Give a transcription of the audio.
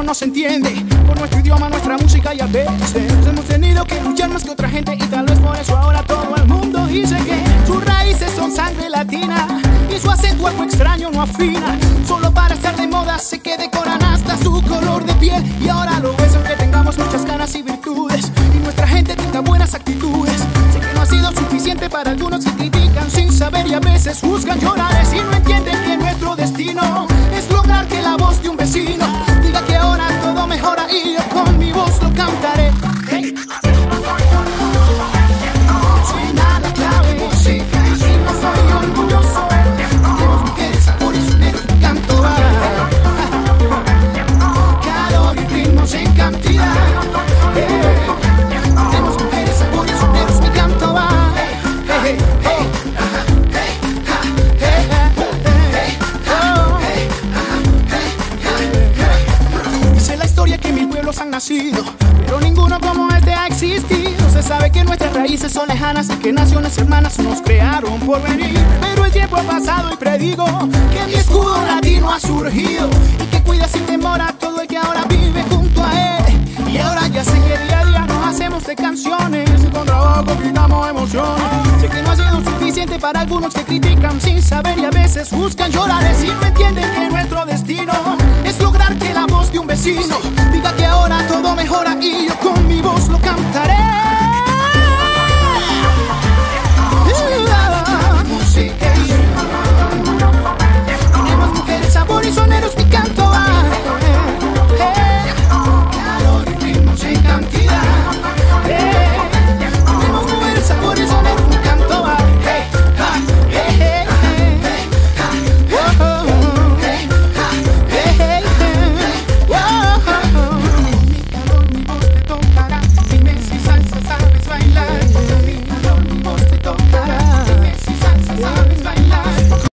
no se entiende por nuestro idioma, nuestra música, y a veces hemos tenido que luchar más que otra gente, y tal vez por eso ahora todo el mundo dice que sus raíces son sangre latina y su acento algo extraño no afina. Solo para estar de moda se que decoran hasta su color de piel, y ahora lo ves aunque tengamos muchas ganas y virtudes y nuestra gente tenga buenas actitudes. Sé que no ha sido suficiente para algunos que critican sin saber y a veces juzgan llorares y no entienden que nuestro destino es lograr que la voz de un vecino diga que ahora todo mejora, y yo con mi voz lo cantaré. Hey. Suena la clave, música, y no soy orgulloso. Tenemos mujeres, sabores, soneros, mi canto va. Calor y ritmos en cantidad. Tenemos mujeres, sabores, soneros, mi canto va. Hey, hey, Dice la historia que mil pueblos han nacido, pero ninguno como este ha existido. Se sabe que nuestras raíces son lejanas y que naciones hermanas nos crearon por venir. Pero el tiempo ha pasado y predigo que mi escudo latino ha surgido y que cuida sin temor a todo el que ahora vive junto a él. Y ahora ya sé que día a día nos hacemos de canciones y con trabajo gritamos emociones. Sé que no ha sido suficiente para algunos que critican sin saber y a veces buscan llorares y no entienden que nuestro destino es lograr que la voz de un vecino diga que ahora todo mejora, y yo con mi voz lo cantaré.